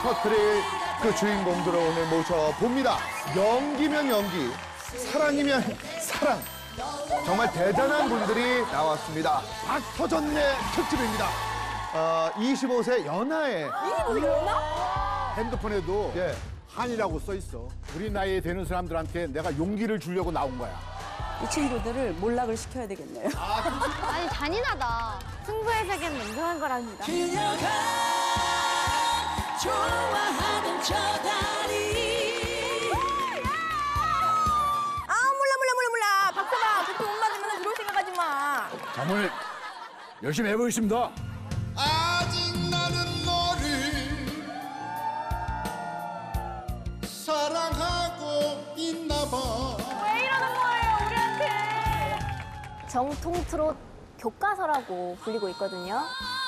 터뜨릴 그 주인공들을 오늘 모셔봅니다. 연기면 연기, 사랑이면 사랑. 정말 대단한 분들이 나왔습니다. 박터전네 특집입니다. 25세 연하의 25세 연하? 핸드폰에도 예. 한이라고 써 있어. 우리 나이에 되는 사람들한테 내가 용기를 주려고 나온 거야. 이 친구들을 몰락을 시켜야 되겠네요. 아니 잔인하다. 승부의 세계는 냉정한 거랍니다. 그녀가 좋아하는 저 다리. 아 몰라. 박서방 보통 못 맞으면 들어올 생각하지 마. 자, 오늘 열심히 해보겠습니다. 아직 나는 너를 사랑하고 있나 봐. 왜 이러는 거예요 우리한테? 정통 트롯 교과서라고 불리고 있거든요.